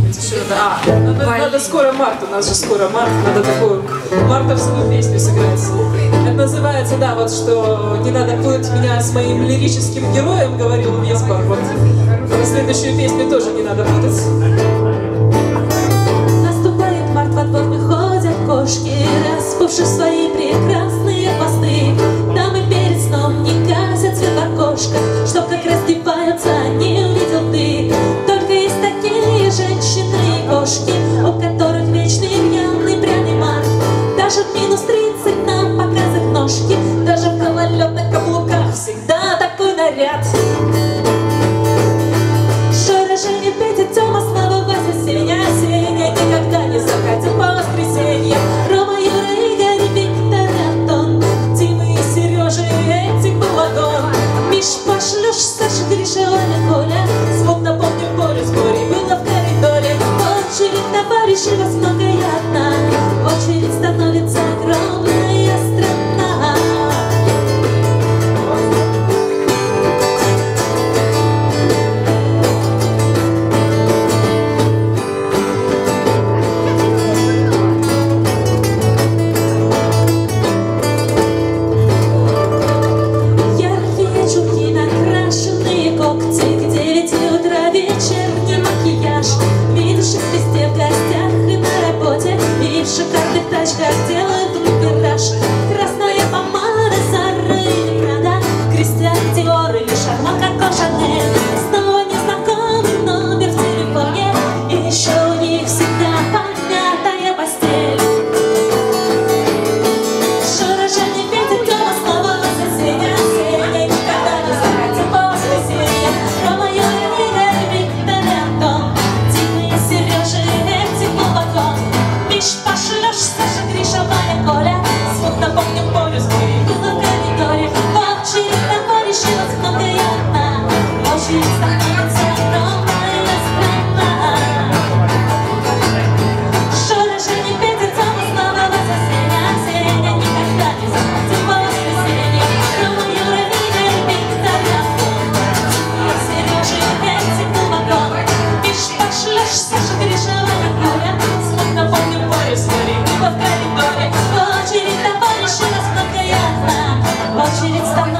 быть еще? Надо скоро март, у нас же скоро март, надо такую мартовскую песню сыграть. Это называется, да, вот что не надо путать меня с моим лирическим героем, говорил Веспа. Вот следующую песню тоже не надо путать. Наступает март, во двор выходят кошки, распувши свои прекрасные хвосты. Дамы перед сном не гасят свет в окошко, чтоб как раздеваются, не увидел ты. Только есть такие женщины и кошки, у которых вечный пьяный пряный март. Даже в минус 30 нам показывают ножки, даже в гололедных каблуках всегда такой наряд. Жора, Женя, Петя, Тёма, Слава, Вася, Сеня, Сеня никогда не заходил по воскресеньям. Рома, Юра, Игорь, Виктор, Антон, Дима и Сережа, этих был вагон. Миш, Паша, Лёша, Саша, Гриша, Оля, Коля, звук напомню полю, сборе было в коридоре. Очередь товарищей, вас много и одна, очередь становится огромная страна. К 9 утра вечерний макияж, видишь их везде в гостях и на работе, и в шикарных тачках делают вираж. Красная помада, Зара или Прада, Кристиан Диор или Шарман Коко Шанель. Снова незнакомый номер в телефоне, и еще у них всегда помятая постель. Жора, Женя, Петя, Тёма, Слава, Вася, Сеня, Сеня никогда не заходил по воскресеньям. Рома, Юра, Игорь, Виктор, Антон, Дима и Сережа, этих был вагон. Миш, Паша, Лёша, Саша, Гриша, Ваня, Коля, звук напомню полю, сборе было в коридоре. Очередь товарищей, вас много и одна, очередь становится огромная страна. Жора, Женя, Петя, Тёма, Слава, Вася, Сеня, Сеня никогда не заходил по воскресеньям. Рома, Юра, Игорь, Виктор, Антон, Дима и Сережа, этих был вагон. Миш, Паша, Лёша, Саша, Гриша, Ваня, Коля, звук напомню полю, сборе было в коридоре. Очередь товарищей, вас много и одна, очередь становится